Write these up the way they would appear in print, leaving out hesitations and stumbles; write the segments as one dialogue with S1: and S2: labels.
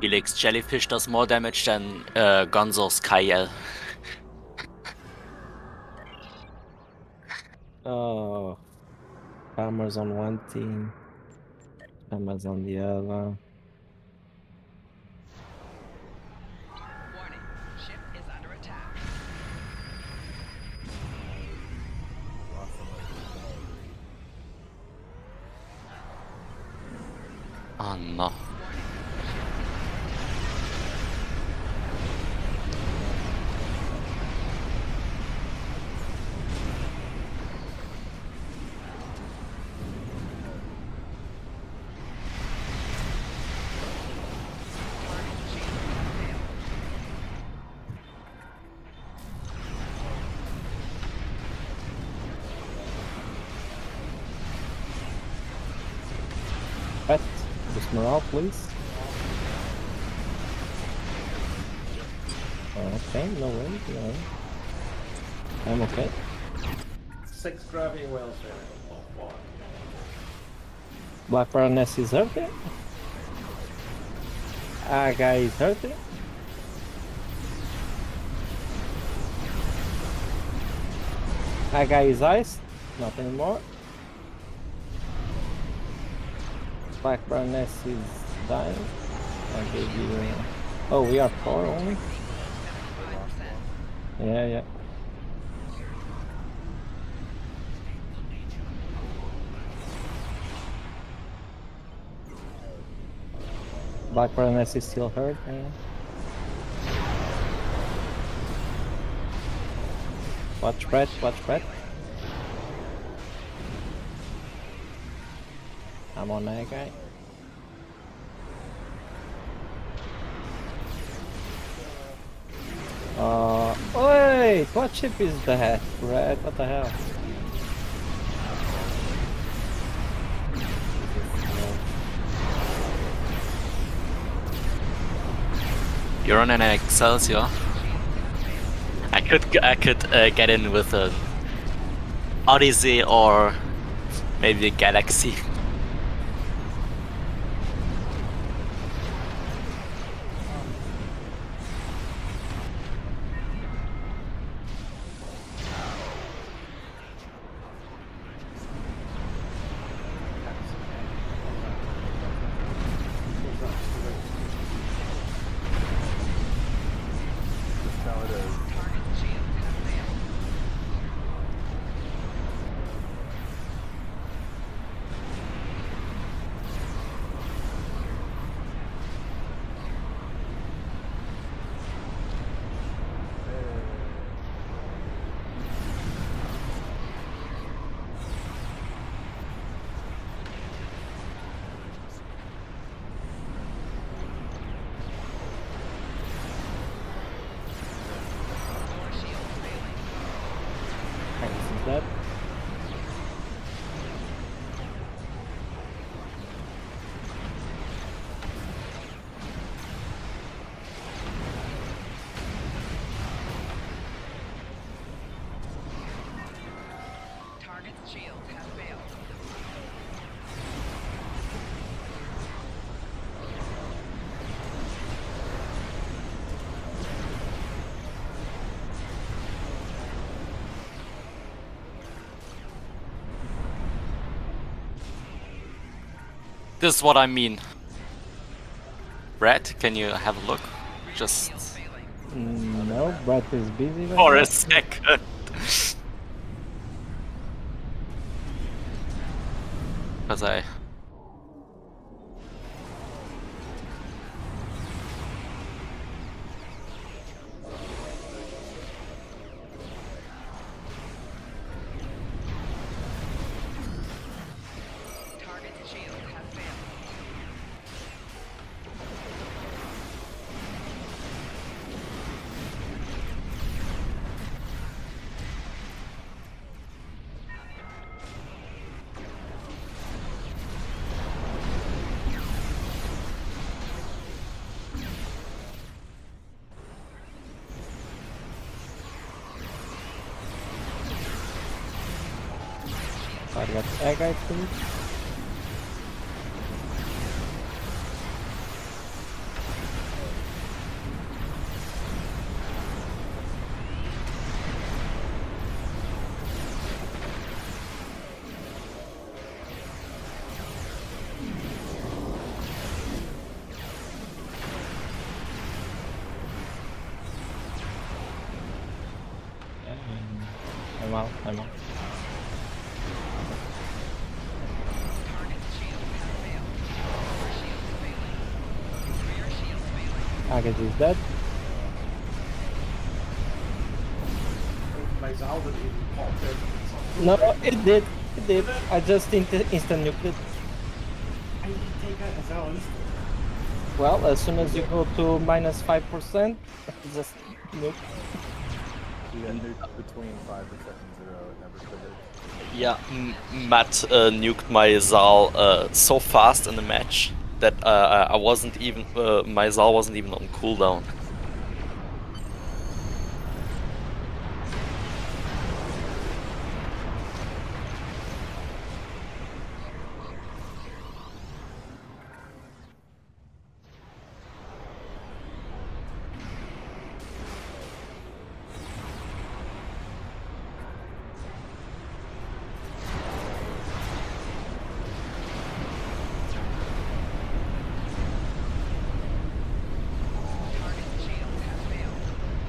S1: Felix, Jellyfish does more damage than Gonzo's Kyle.
S2: Oh, Farmer's on one team, Farmer's on the other.
S3: Warning, ship is under attack.
S1: Oh no.
S2: Pet, boost morale, please. Okay, no way, no way. I'm okay.
S4: 6 gravity wells there. Oh, fuck.
S2: Black Baroness is hurting. Aga is hurting. Aga is iced. Not anymore. Black Baroness is dying. I gave you. Oh, we are 4 only. Yeah, yeah. Black Baroness is still hurt. Yeah. Watch Brett, watch Brett. I'm on that guy. Wait, what ship is that, Brett? What the hell?
S1: You're on an Excelsior. I could get in with an Odyssey or maybe a Galaxy.
S2: That.
S3: Target's shield has failed.
S1: This is what I mean. Brett, can you have a look? Just
S2: No, Brett is busy. Right
S1: for
S2: now.
S1: a second. Because I...
S3: Target's shield has failed.
S2: Target Aga, please. I'm out.
S3: Target's shield has failed. Core shield failing. Rear shield failing.
S2: Target is dead.
S4: My Zal didn't even pop in.
S2: No, it did. It did. I just instant nuked it.
S4: I didn't take out a Zal instantly.
S2: Well, as soon as you go to -5%, just nuke.
S5: You got nuked between 5% and 0, it never triggered.
S1: Yeah, Matt nuked my Zal so fast in the match that I wasn't even my Zal wasn't even on cooldown.
S3: Target's shield has failed.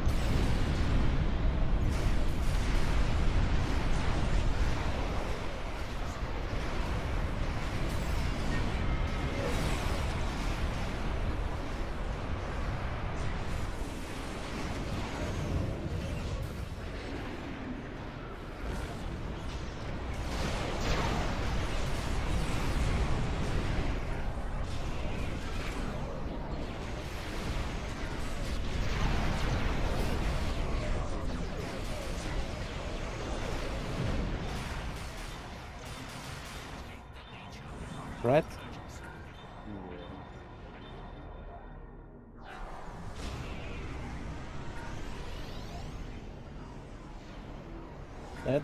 S2: Right? Dead.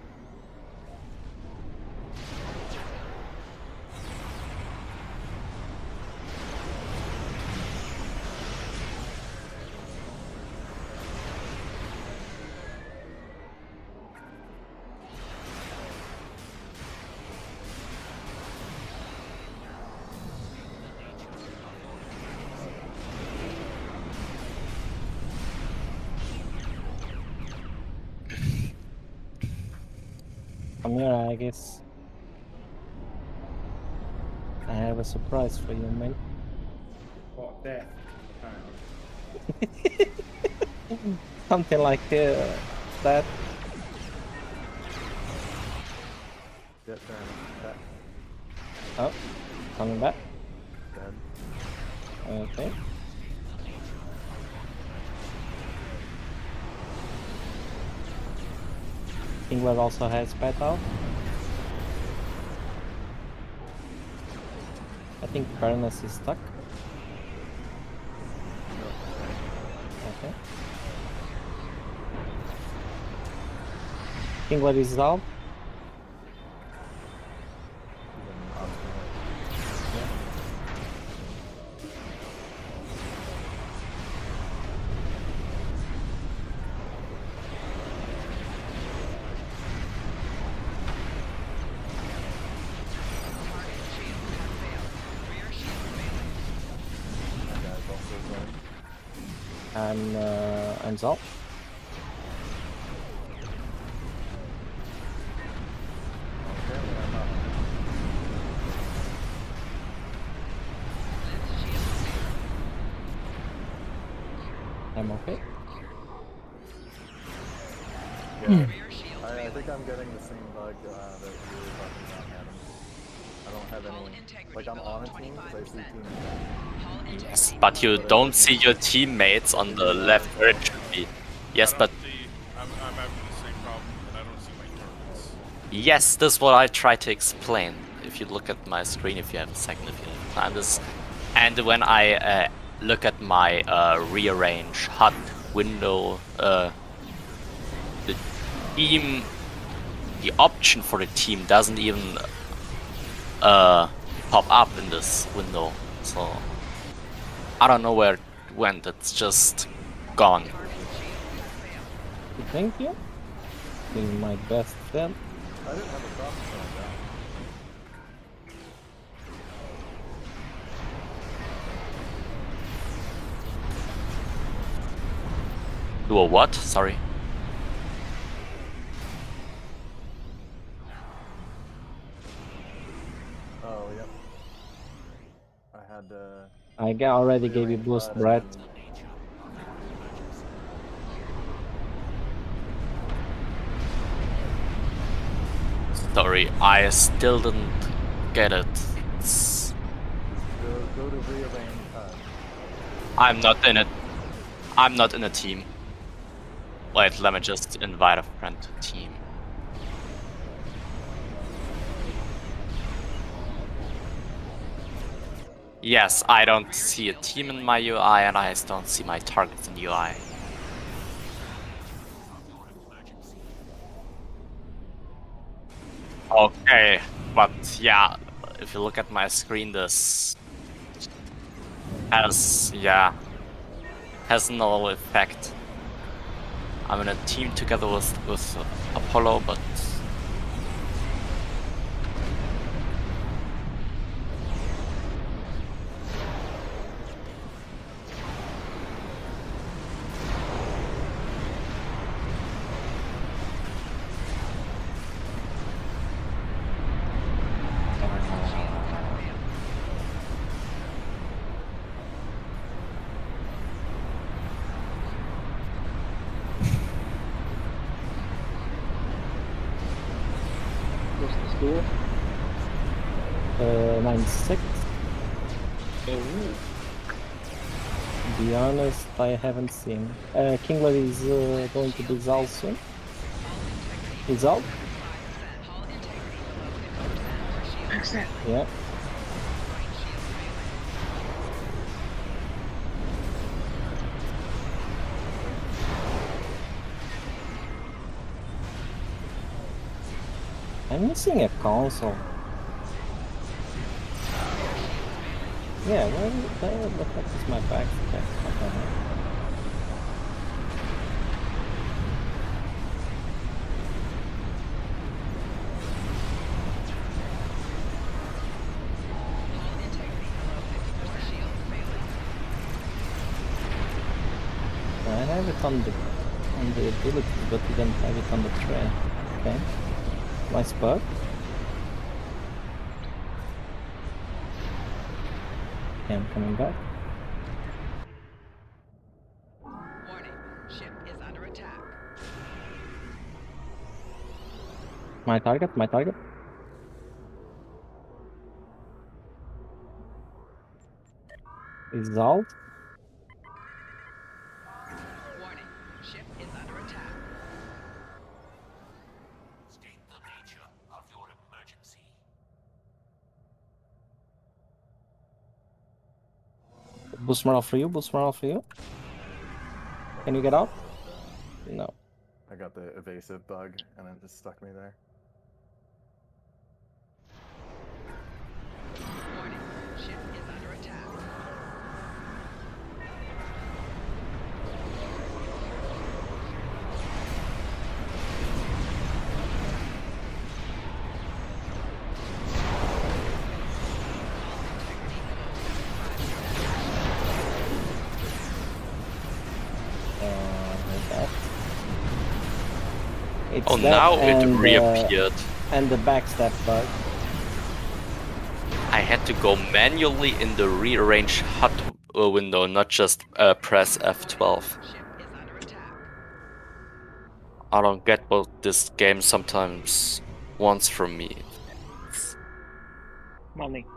S2: Come here, I guess. I have a surprise for you, mate.
S4: What, death? Apparently.
S2: Something like that.
S5: Get there, back,
S2: Oh, coming back.
S5: dead.
S2: Okay. England also has battle. I think Baroness is stuck. Okay. England is down.
S5: He's in obstacle.
S3: Target's shield has failed. Rear shield failing.
S5: That guy's also going.
S2: I'm Zal.
S5: Apparently I'm not.
S3: Lift's shield failing.
S2: I'm okay.
S5: Yeah.
S3: Rear shield
S5: I
S3: failing.
S5: think I'm getting the same bug that you were talking about, Adam. I don't have
S3: Hull
S5: any.
S3: integrity
S5: Like, I'm
S3: below
S5: on a team, but I see
S3: 25%.
S5: teams.
S3: Hull integrity
S1: Yes, but you
S3: below
S1: don't see your teammates on the left where it should be. Yes,
S6: I
S1: but
S6: don't see, I'm having the same problem, and I don't see my turrets.
S1: yes, this is what I try to explain. If you look at my screen, if you have a second, if you have time, this, and when I look at my rearrange HUD window, the team, the option for the team doesn't even pop up in this window. So I don't know where it went. It's just gone.
S3: Target's shield has failed.
S2: Thank you. Doing my best then.
S5: I didn't have a problem showing that.
S1: Do a what? Sorry.
S2: already gave you boost, Brett.
S1: Sorry, I still didn't get it. It's-
S5: Go to rearrange HUD.
S1: I'm not in it. I'm not in a team. Wait, let me just invite a friend to team. Yes, I don't see a team in my UI and I don't see my targets in UI. Okay, but yeah, if you look at my screen, this has no effect. I'm in a team together with Apollo, but
S7: What's the score?
S2: 9-6. To be honest, I haven't seen. Kingler is going to be Zal soon. Is Zal?
S7: Excellent.
S2: Yeah. I'm missing a console. Yeah, where the heck is my back? Okay, what the heck? I have it on the abilities, but we don't have it on the tray. Okay. Nice bug. Okay, I'm coming back.
S3: Warning, ship is under attack.
S2: My target. Is Zal?
S3: Warning, ship is under attack.
S2: Boost morale for you. Can you get out? No.
S5: I got the evasive bug and it just stuck me there.
S3: Warning, ship is under attack.
S2: Like that. It's
S1: oh,
S2: that
S1: now it
S2: and,
S1: reappeared.
S2: And the backstep bug.
S1: I had to go manually in the rearrange HUD window, not just press F12.
S3: Ship is under attack.
S1: I don't get what this game sometimes wants from me.
S7: Money.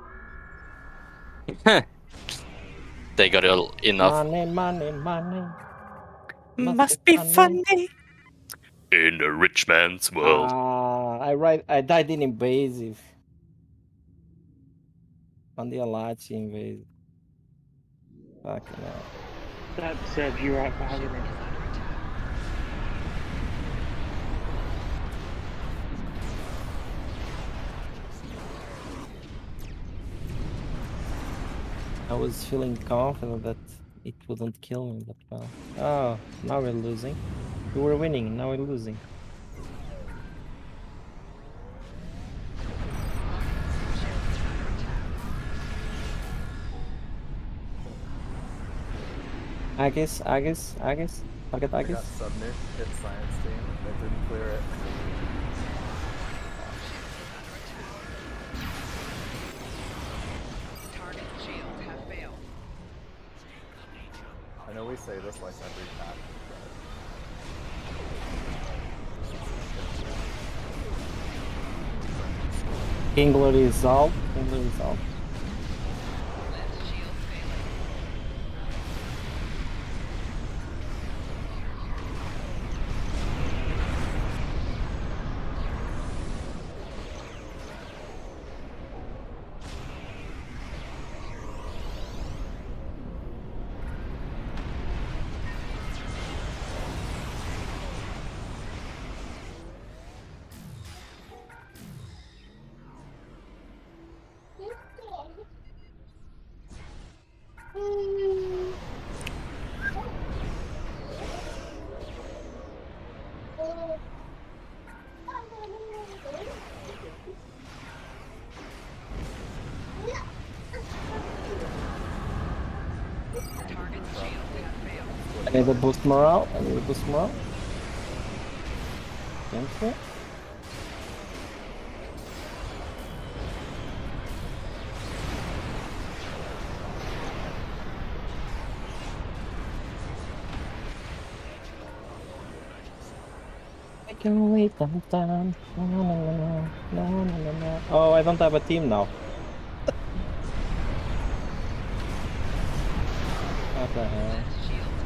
S1: They got enough.
S2: Money.
S1: Must be funny. In a rich man's world.
S2: I died in invasive. On the Alachi invasive. Fucking hell.
S7: That serves you right for having it.
S2: I was feeling confident that it wouldn't kill me, but well. Oh, now we're losing. We were winning, now we're losing. Agus. Target
S5: I got
S2: Agus.
S5: subnuke, hit science team, that didn't clear it.
S3: Target shields have failed.
S5: I know we say this like every patch,
S2: Kingler is out. Kingler is out.
S3: Lens shield failing. Target's shield has failed.
S2: I need to boost morale. I need to boost morale. Cancel. I can wait some time. No, no, no, no, no, no, no, no. Oh, I don't have a team now. What the hell?
S3: Lens shield